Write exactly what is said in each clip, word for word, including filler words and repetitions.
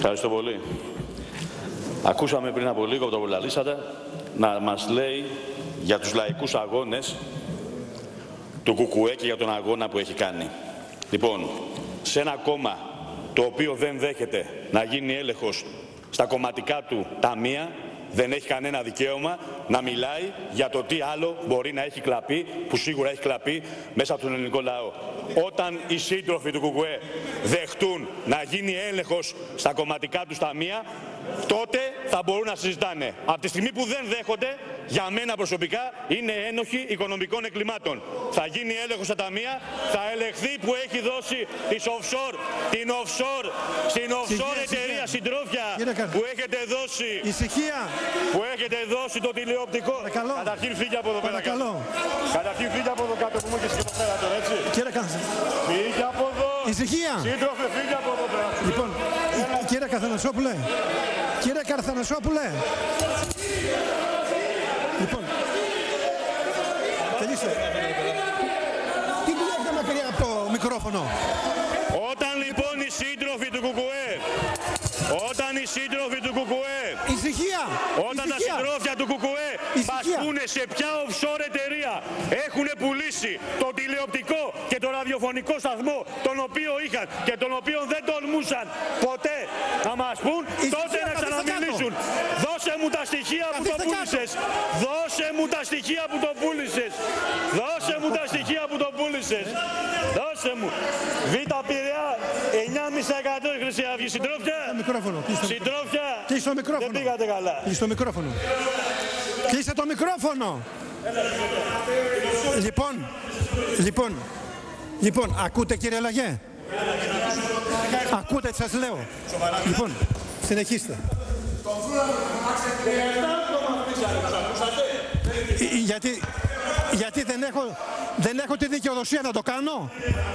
Ευχαριστώ πολύ. Ακούσαμε πριν από λίγο από τον Πολαλήσατα να μας λέει για τους λαϊκούς αγώνες του Κουκουέ και για τον αγώνα που έχει κάνει. Λοιπόν, σε ένα κόμμα το οποίο δεν δέχεται να γίνει έλεγχος στα κομματικά του ταμεία, δεν έχει κανένα δικαίωμα να μιλάει για το τι άλλο μπορεί να έχει κλαπεί, που σίγουρα έχει κλαπεί μέσα από τον ελληνικό λαό. Όταν οι σύντροφοι του Κουκουέ δεχτούν να γίνει έλεγχος στα κομματικά τους ταμεία, τότε θα μπορούν να συζητάνε. Από τη στιγμή που δεν δέχονται, για μένα προσωπικά είναι ένοχοι οικονομικών εγκλημάτων. Θα γίνει έλεγχος στα ταμεία, θα ελεγχθεί που έχει δώσει τις offshore, την offshore, στην offshore εταιρεία συντρόφια που έχετε δώσει, ησυχία. που έχετε δώσει το τηλεοπτικό. Παρακαλώ. Καταρχήν φύγε από εδώ πέρα Παρακαλώ. κάτω. Καταρχήν φύγε από εδώ κάτω που μου έχεις και εδώ πέρα τώρα, έτσι. Κύριε Καθανασόπουλε. Φύγε από εδώ. Ησυχία. Σύντροφε, φύγε από εδώ πέρα. Λοιπόν, κύριε Καθανασόπουλε. Κύριε Καθανασόπουλε. Λοιπόν, τελείστε. Τι δουλειά έχετε μακριά από το μικρόφωνο? Όταν λοιπόν οι σύντροφοι του Κουκουέ, όταν οι σύντροφοι του Κουκουέ, ησυχία, όταν ησυχία. τα συντρόφια του Κουκουέ μας πούνε σε ποια offshore εταιρεία έχουν πουλήσει το τηλεοπτικό και το ραδιοφωνικό σταθμό τον οποίο είχαν και τον οποίο δεν τολμούσαν ποτέ να μας πούν, ησυχία, τότε να ξαναμιλήσουν. Δώσε μου τα στοιχεία που το πούλησες. Δώσε μου τα στοιχεία που το πούλησες. Δώσε μου τα στοιχεία που το πούλησες. Δώσε μου. Β' Πειραιά εννιά κόμμα πέντε τοις εκατό η Χρυσή Αυγή. Συντρόφια. Μικρόφωνο. Συντρόφια. Κλείστε το μικρόφωνο. Δεν πήγατε καλά. Κλείστε το μικρόφωνο. Κλείστε το μικρόφωνο. Λοιπόν, λοιπόν, λοιπόν, ακούτε κύριε Λαγέ? Ακούτε τι σας λέω? Λοιπόν, συνεχίστε. Γιατί, γιατί δεν έχω, δεν έχω τη δικαιοδοσία να το κάνω.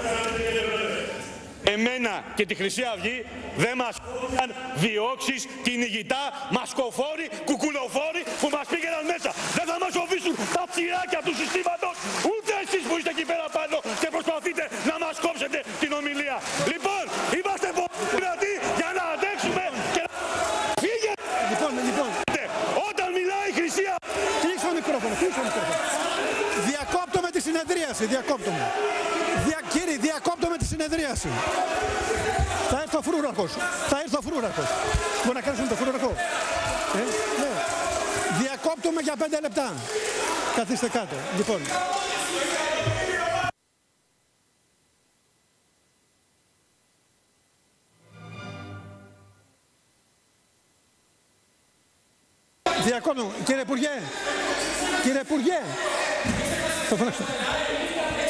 Εμένα και τη Χρυσή Αυγή δεν μας πήγαν διώξεις, κυνηγητά, μασκοφόροι, κουκουλοφόροι που μας πήγαιναν μέσα. Δεν θα μας οφείσουν τα τσιράκια του συστήματος, ούτε εσείς που είστε εκεί πέρα πάνω και προσπαθείτε να μας κόψετε την ομιλία. Λοιπόν, είμαστε πολύ δυνατοί για να αντέξουμε και να φύγετε. Λοιπόν, λοιπόν. Όταν μιλάει η Χρυσή Αυγή. Κλείστε το μικρόφωνο, κλείστε το μικρόφωνο. Διακόπτω με τη συνεδρίαση, διακόπτω με. Δια, κύριε, διακόπτω με τη συνεδρίαση. Θα έρθει ο φρούρακος. Θα έρθει ο φρούρακος. Μπορεί να κάνεις με το φρούρακο. Ε, ναι. Διακόπτουμε για πέντε λεπτά. Καθίστε κάτω. Λοιπόν. Διακόπτω. Κύριε Υπουργέ. Κύριε Υπουργέ. Θα φωνάξω.